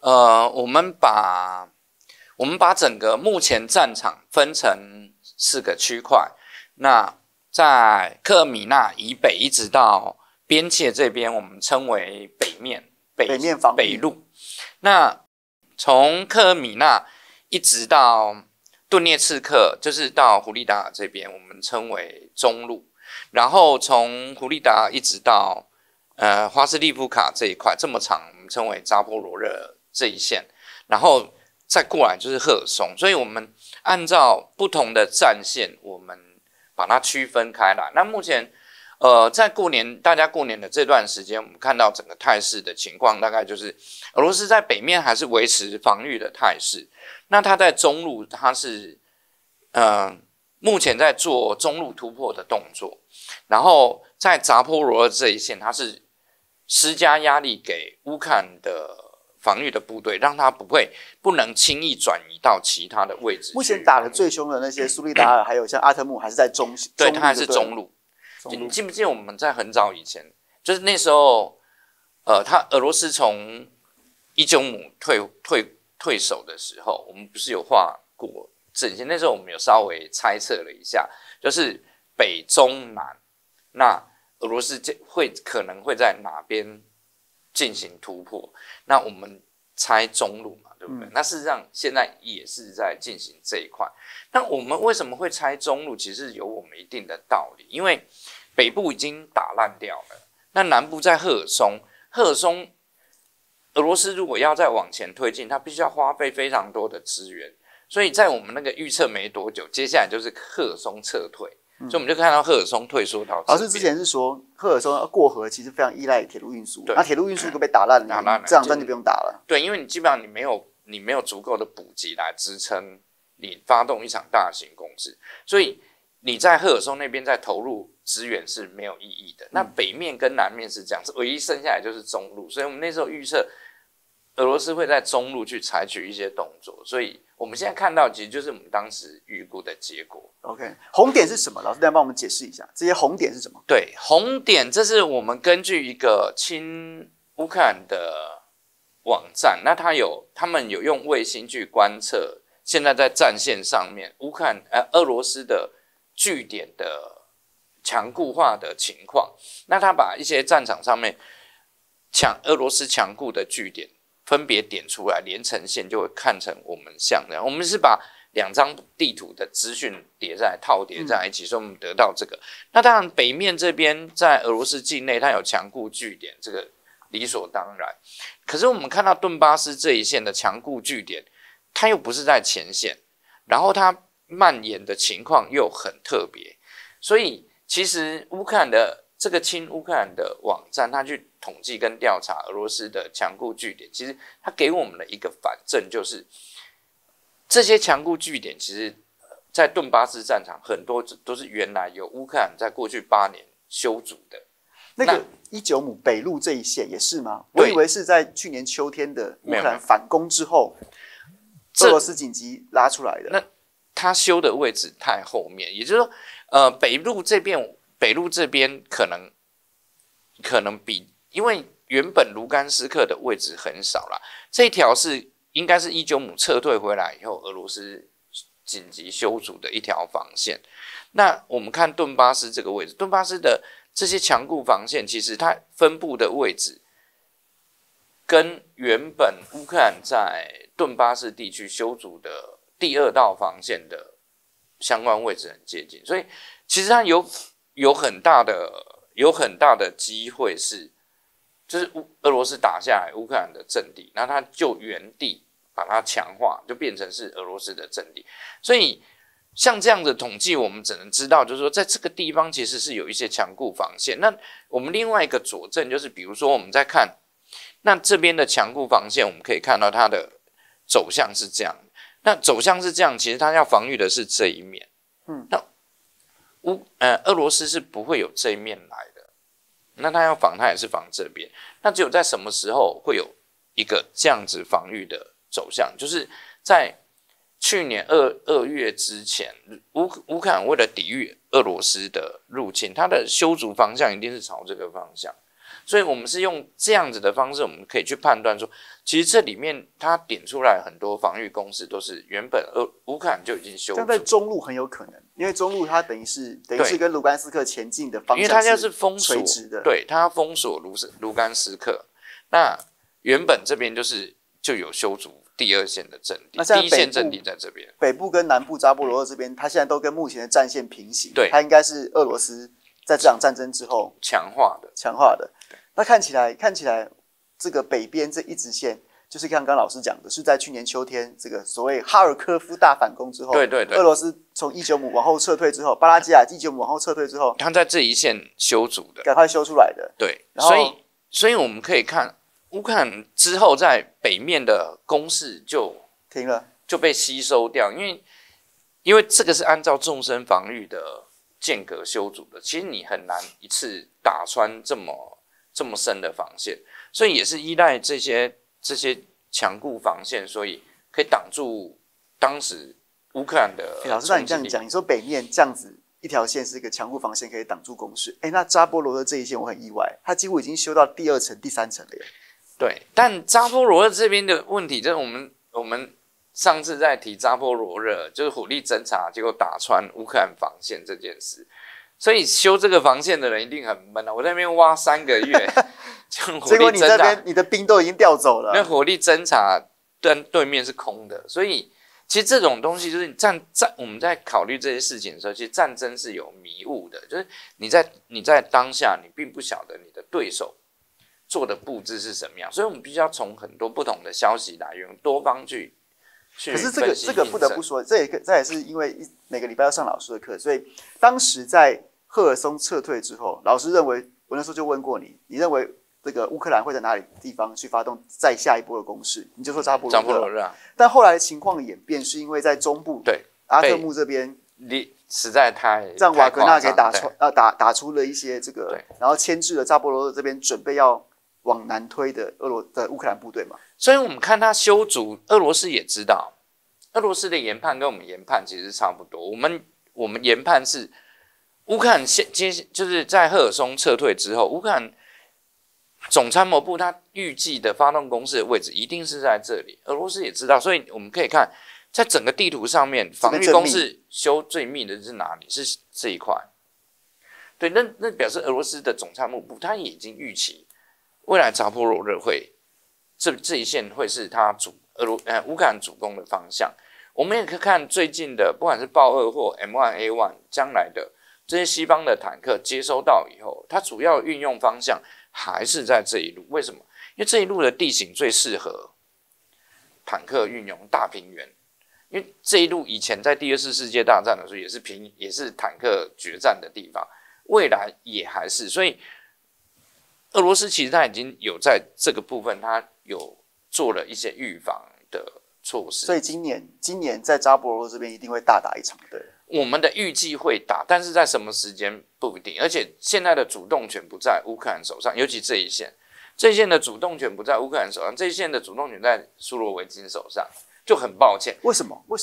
我们把整个目前战场分成4个区块。那在克尔米纳以北一直到边界这边，我们称为北面防北路。那从克尔米纳一直到顿涅茨克，就是到胡利达尔这边，我们称为中路。然后从胡利达尔一直到花斯利夫卡这一块这么长，我们称为扎波罗热这一线。然后再过来就是赫尔松，所以我们按照不同的战线，我们把它区分开来。那目前在大家过年的这段时间，我们看到整个态势的情况，大概就是俄罗斯在北面还是维持防御的态势。那它在中路，它是目前在做中路突破的动作，然后在扎波罗热这一线，它是施加压力给乌克兰的防御的部队，让它不能轻易转移到其他的位置。 目前打得最凶的那些苏利达尔，还有像阿特木，还是在中对，它还是中路。你记不记得我们在很早以前，就是那时候，俄罗斯从19姆退守的时候，我们不是有画过阵线？那时候我们有稍微猜测了一下，就是北中南，那俄罗斯可能会在哪边进行突破？那我们猜中路嘛，对不对？那事实上现在也是在进行这一块。那我们为什么会猜中路？其实有我们一定的道理，因为北部已经打烂掉了，那南部在赫尔松，俄罗斯如果要再往前推进，它必须要花费非常多的资源，所以在我们那个预测没多久，接下来就是赫尔松撤退。所以我们就看到赫尔松退缩到这边。 老师之前是说赫尔松过河其实非常依赖铁路运输，那铁路运输都被打烂了，这场战就不用打了。 对，因为你基本上你没有足够的补给来支撑你发动一场大型攻势，所以你在赫尔松那边再投入资源是没有意义的。那北面跟南面是这样，唯一剩下来就是中路，所以我们那时候预测俄罗斯会在中路去采取一些动作，所以我们现在看到其实就是我们当时预估的结果。 OK， 红点是什么？老师再帮我们解释一下，这些红点是什么？ 对，红点这是我们根据一个亲乌克兰的网站，那他们有用卫星去观测现在在战线上面俄罗斯的据点的强固化的情况。那他把一些战场上面俄罗斯强固的据点分别点出来，连成线就会看成我们像这样。我们是把2张地图的资讯套叠在一起，所以我们得到这个。那当然北面这边在俄罗斯境内它有强固据点，这个理所当然。可是我们看到顿巴斯这一线的强固据点，它又不是在前线，然后它蔓延的情况又很特别，所以其实乌克兰的这个亲乌克兰的网站，它去统计跟调查俄罗斯的强固据点，其实它给我们的一个反证就是，这些强固据点其实在顿巴斯战场很多都是原来有乌克兰在过去8年修筑的。 那个19姆北路这一线也是吗？我以为是在去年秋天的乌克兰反攻之后，俄罗斯紧急拉出来的。 那他修的位置太后面，也就是说，北路这边可能因为原本卢甘斯克的位置很少啦，这一条应该是19姆撤退回来以后，俄罗斯紧急修筑的一条防线。那我们看顿巴斯这个位置，顿巴斯的这些强固防线，其实它分布的位置跟原本乌克兰在顿巴斯地区修筑的第2道防线的相关位置很接近，所以其实它有很大的机会就是俄罗斯打下来乌克兰的阵地，那它就原地把它强化，就变成是俄罗斯的阵地。所以像这样的统计，我们只能知道，就是说在这个地方其实是有一些强固防线。那我们另外一个佐证就是，比如说我们在看那这边的强固防线，我们可以看到它的走向是这样。那走向是这样，其实它要防御的是这一面。那俄罗斯是不会有这一面来的。那它要防，它也是防这边。那只有在什么时候会有一个这样子防御的走向，就是在去年2月之前，乌克兰为了抵御俄罗斯的入侵，它的修筑方向一定是朝这个方向。所以我们是用这样子的方式，我们可以去判断说， 其实这里面它点出来很多防御工事都是原本乌克兰就已经修筑， 但在中路很有可能，因为中路它等于是跟卢甘斯克前进的方向， 因为它要是封锁垂直的， 对，它要封锁卢甘斯克，那原本这边就有修筑第二线的阵地，第一线阵地在这边， 北部跟南部扎波罗热这边，它现在都跟目前的战线平行， 对， 它应该是俄罗斯在这场战争之后强化的。 那看起来这个北边这一直线，就是像刚刚老师讲的，是在去年秋天这个所谓哈尔科夫大反攻之后， 对， 俄罗斯从伊久姆往后撤退之后，巴拉基亚伊久姆往后撤退之后， 他在这一线修筑的， 赶快修出来的。 对，所以我们可以看乌克兰之后在北面的攻势就停了， 就被吸收掉，因为这个是按照纵深防御的间隔修筑的，其实你很难一次打穿这么深的防线，所以也是依赖这些强固防线，所以可以挡住当时乌克兰的。 老师，那你这样讲，你说北面这样子一条线是一个强固防线，可以挡住攻势。那扎波罗热这一线我很意外，它几乎已经修到第2层、第3层了耶。 对，但扎波罗热这边的问题，就是我们上次在提扎波罗热，就是火力侦察结果打穿乌克兰防线这件事。所以修这个防线的人一定很闷啊！我在那边挖3个月， 结果你这边你的兵都已经调走了。 那火力侦察对面是空的，所以其实这种东西就是我们在考虑这些事情的时候，其实战争是有迷雾的，就是你在当下你并不晓得你的对手做的布置是什么样，所以我们必须要从很多不同的消息来源多方去可是这个不得不说，这也是因为每个礼拜要上老师的课，所以当时在赫尔松撤退之后，老师认为，我那时候就问过你，你认为这个乌克兰会在哪里地方去发动再下一波的攻势？你就说扎波罗热。但后来的情况演变是因为在中部， 对阿特木这边， 实在太让瓦格纳给打出了一些这个，然后牵制了扎波罗热这边准备要往南推的乌克兰部队嘛。 所以我们看他修筑，俄罗斯也知道，俄罗斯的研判跟我们研判其实差不多。我们研判是乌克兰就是在赫尔松撤退之后，乌克兰总参谋部他预计的发动攻势的位置一定是在这里，俄罗斯也知道，所以我们可以看在整个地图上面，防御攻势修最密的是哪里？是这一块。对，那表示俄罗斯的总参谋部他已经预期未来扎波罗热会这一线会是他乌克兰主攻的方向。我们也可以看最近的，不管是豹2或 M1A1 将来的这些西方的坦克接收到以后，它主要运用方向还是在这一路。为什么？因为这一路的地形最适合坦克运用大平原。因为这一路以前在第2次世界大战的时候也是坦克决战的地方，未来也还是。所以俄罗斯其实他已经有在这个部分，他有做了一些预防的措施。 所以今年在扎波罗热这边一定会大打一场，对。 我们的预计会打，但是在什么时间不一定。而且现在的主动权不在乌克兰手上，尤其这一线的主动权不在乌克兰手上，这一线的主动权在苏罗维金手上，就很抱歉。 为什么？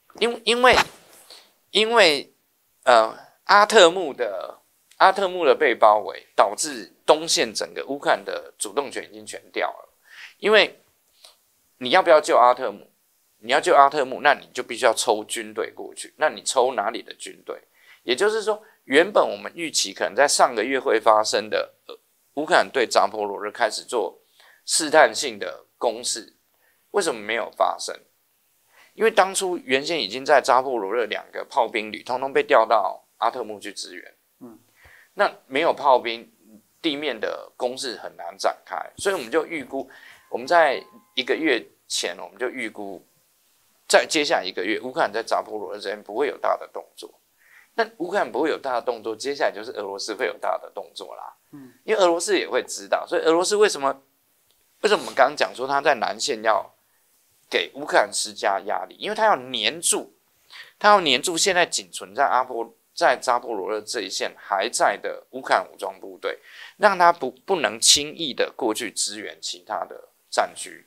因为阿特木的被包围，导致东线整个乌克兰的主动权已经全掉了。因为你要不要救阿特木？你要救阿特木，那你就必须要抽军队过去。那你抽哪里的军队？也就是说，原本我们预期可能在上个月会发生的乌克兰对扎波罗热开始做试探性的攻势，为什么没有发生？因为当初原先已经在扎波罗热2个炮兵旅通通被调到阿特木去支援，那没有炮兵，地面的攻势很难展开，所以我们就预估，我们在1个月前我们就预估，在接下来1个月，乌克兰在扎波罗热这边不会有大的动作。那乌克兰不会有大的动作，接下来就是俄罗斯会有大的动作啦。因为俄罗斯也会知道，所以俄罗斯为什么我们刚刚讲说他在南线要给乌克兰施加压力？因为他要黏住现在仅存在扎波罗热这一线还在的乌克兰武装部队，让他不能轻易的过去支援其他的战区。